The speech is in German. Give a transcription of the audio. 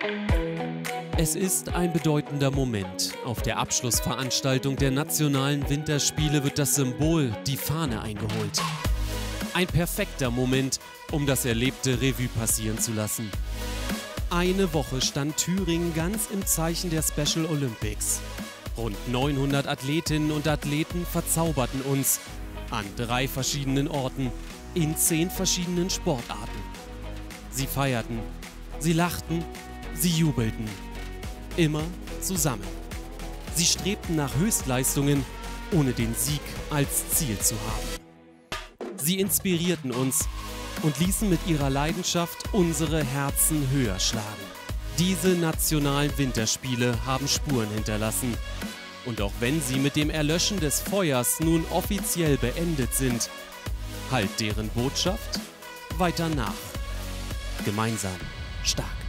Es ist ein bedeutender Moment. Auf der Abschlussveranstaltung der Nationalen Winterspiele wird das Symbol, die Fahne, eingeholt. Ein perfekter Moment, um das Erlebte Revue passieren zu lassen. Eine Woche stand Thüringen ganz im Zeichen der Special Olympics. Rund 900 Athletinnen und Athleten verzauberten uns an 3 verschiedenen Orten, in 10 verschiedenen Sportarten. Sie feierten, sie lachten, sie jubelten. Immer zusammen. Sie strebten nach Höchstleistungen, ohne den Sieg als Ziel zu haben. Sie inspirierten uns und ließen mit ihrer Leidenschaft unsere Herzen höher schlagen. Diese nationalen Winterspiele haben Spuren hinterlassen. Und auch wenn sie mit dem Erlöschen des Feuers nun offiziell beendet sind, hallt deren Botschaft weiter nach. Gemeinsam stark.